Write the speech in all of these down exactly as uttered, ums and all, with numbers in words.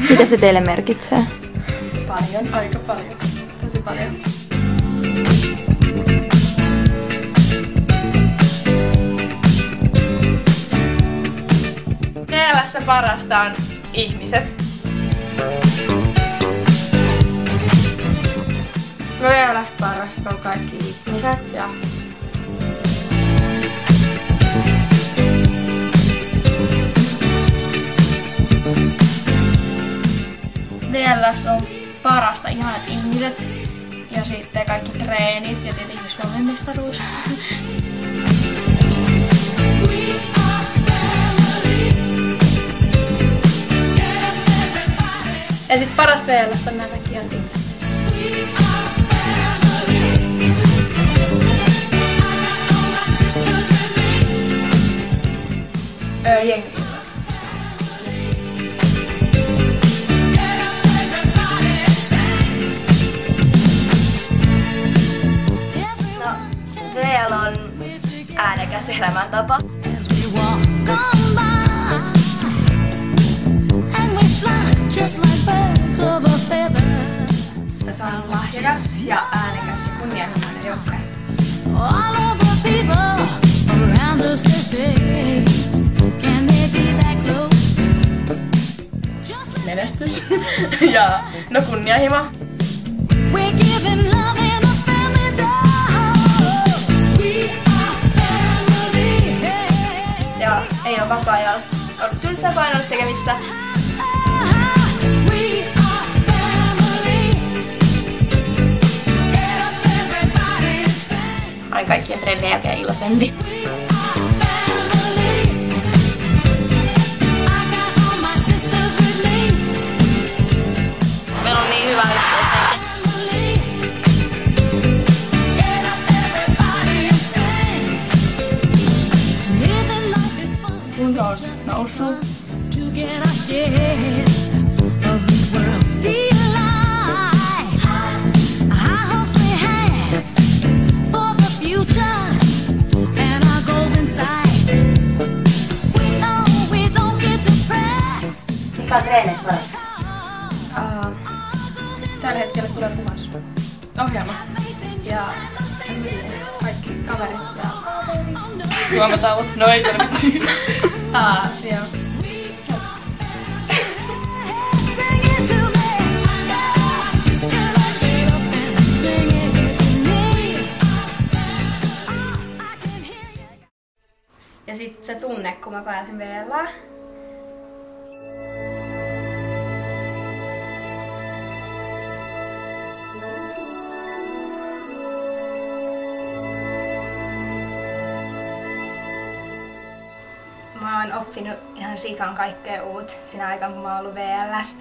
Mitä se teille merkitsee? Paljon, aika paljon. Tosi paljon. V L:ssä parasta on ihmiset. V L:ssä parasta on kaikki ihmiset ja V L:ssä on parasta ihanat ihmiset ja sitten kaikki treenit ja tietenkin Suomen mestaruus. Ja sit paras V L:ssä on nämä kaikki ihanat ihmiset. Öö, jengi. V L on äänekäs elämäntapa. Se on lahjakas ja äänekäs ja kunnianhimoinen joukkue. Menestys ja no kunnianhimo. Ja ei ole vapaa-ajalla ollut tylsää painolla tekemistä. Olen kaikkien trendien jälkeen iloisempi. Meillä on niin hyvä yhteishenki. Kunto on noussut. Mikä on treenit parasta? Uh, tällä hetkellä tulee puhas ohjelma. Ja kaikki kaverit ja juomatauot. No ei tarvitse. Ah, joo. Ja sit se tunne, kun mä pääsin V L:ään. Mä oon oppinut ihan sikan kaikkea uut siinä aikana, kun mä oon ollut V L:ssä.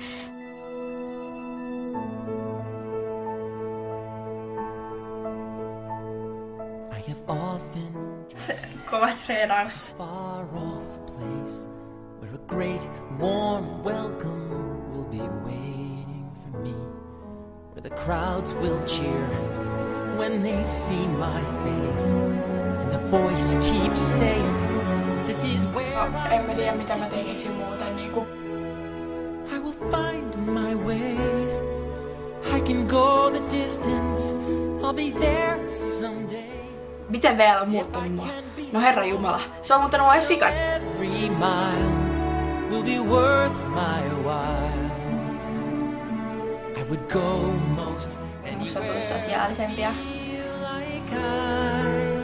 Kova treenaus. Far off place where a great warm welcome will be waiting for me, where the crowds will cheer when they see my face and the voice keeps saying this is where No, en mä tiedä mitä mä tekisin muuten niinku. I will find my way. I can go the distance. I'll be there someday. Miten V L on muuttanut mua? No herra jumala, se on muuttanut mua sikan. Every mile will be worth my while. I would go most Musta on tullut sosiaalisempia. like I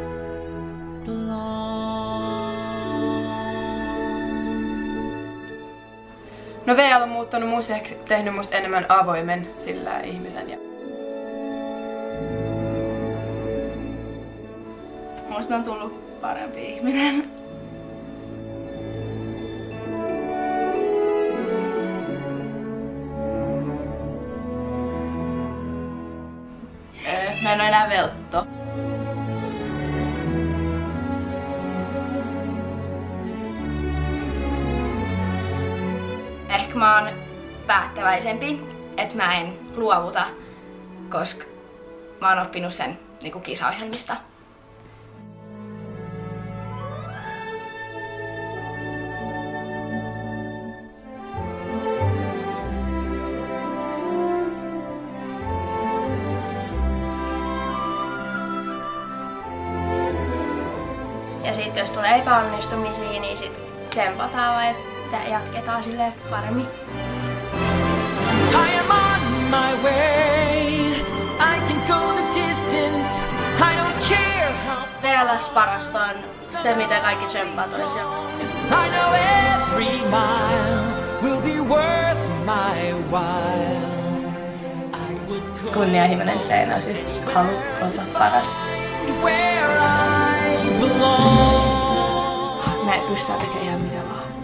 belong. No V L on muuttanut museeksi, tehnyt musta enemmän avoimen sillä ihmisen. Ja musta on tullut parempi ihminen. Mä en oo enää veltto. Ehkä mä oon päättäväisempi, että mä en luovuta, koska mä oon oppinut sen niinku kisaohjelmista. Ja sitten jos tulee epäonnistumisia, niin sit tsempataan vai että jatketaan silleen paremmin. I am on my way. I can go the distance. I don't care how V L S parasta on se, mitä kaikki tsemppaa toisiaan. I know every mile will be worth my while. I would go Kunnianhimoinen treenaus, just halu olla paras. where I belong. Me pystytään tekemään ihan mitä vaan.